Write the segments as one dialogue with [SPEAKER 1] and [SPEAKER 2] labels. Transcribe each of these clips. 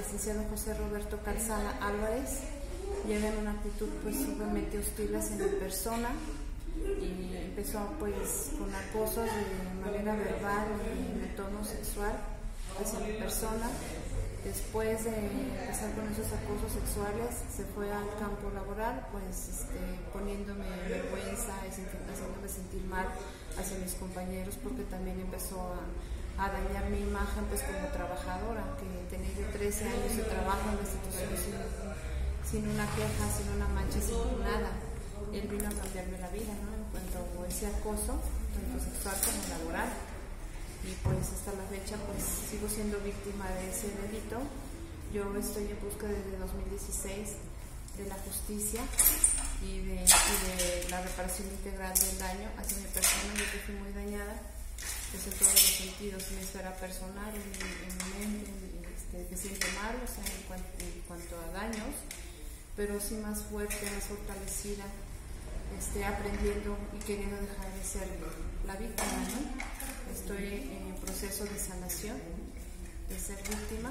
[SPEAKER 1] licenciado José Roberto Calzada Álvarez llega en una actitud pues sumamente hostil hacia mi persona y empezó pues con acosos de manera verbal y de tono sexual hacia mi persona. Después de empezar con esos acosos sexuales, se fue al campo laboral, pues poniéndome vergüenza y haciéndome sentir mal hacia mis compañeros, porque también empezó a dañar mi imagen pues como trabajadora, que tenía yo 13 años de trabajo en la institución sin una queja, sin una mancha, sin nada. Él vino a cambiarme la vida, ¿no? En cuanto a ese acoso, tanto sexual como laboral. Y pues hasta la fecha pues sigo siendo víctima de ese delito. Yo estoy en busca desde 2016 de la justicia y de la reparación integral del daño hacia mi persona. Yo que fui muy dañada pues en todos los sentidos, en mi esfera personal, en mi mente, me siento mal, o sea, en cuanto a daños, pero sí más fuerte, más fortalecida, aprendiendo y queriendo dejar de ser la víctima, ¿no? Estoy en proceso de sanación, de ser víctima,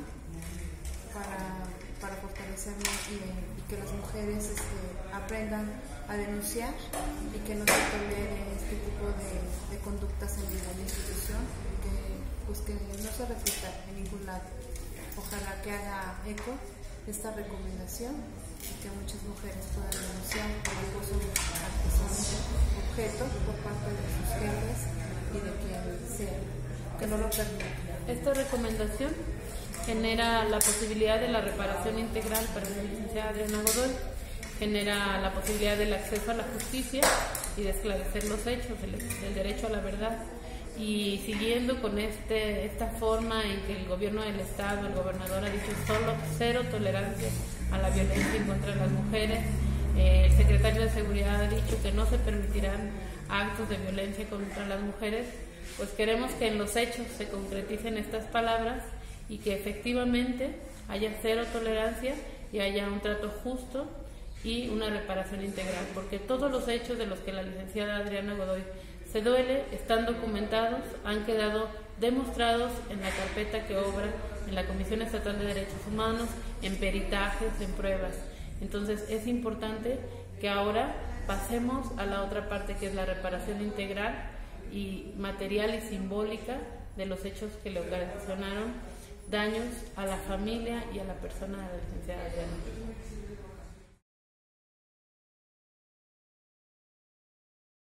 [SPEAKER 1] para fortalecerme y que las mujeres aprendan a denunciar y que no se tolere este tipo de conductas en ninguna institución, que no se repita en ningún lado. Ojalá que haga eco esta recomendación y que muchas mujeres puedan denunciar por acoso al que son objeto por parte de sus jefes y de quien sea, que no lo permita.
[SPEAKER 2] Esta recomendación genera la posibilidad de la reparación integral para la licenciada Adriana Godoy, genera la posibilidad del acceso a la justicia y de esclarecer los hechos, del derecho a la verdad. Y siguiendo con esta forma en que el gobierno del Estado, el gobernador ha dicho cero tolerancia a la violencia en contra de las mujeres, el secretario de Seguridad ha dicho que no se permitirán actos de violencia contra las mujeres, pues queremos que en los hechos se concreticen estas palabras y que efectivamente haya cero tolerancia y haya un trato justo y una reparación integral, porque todos los hechos de los que la licenciada Adriana Godoy se duele están documentados, han quedado demostrados en la carpeta que obra en la Comisión Estatal de Derechos Humanos, en peritajes, en pruebas. Entonces es importante que ahora pasemos a la otra parte, que es la reparación integral y material y simbólica de los hechos que le ocasionaron daños a la familia y a la persona de la licenciada Adriana.